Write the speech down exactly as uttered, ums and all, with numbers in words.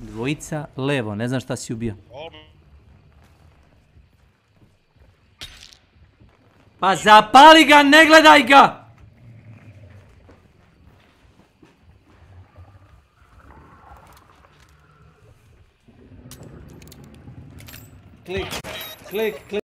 Dvojica levo, ne znam šta si ubio. Pa zapali ga, ne gledaj ga! Klik, klik, klik.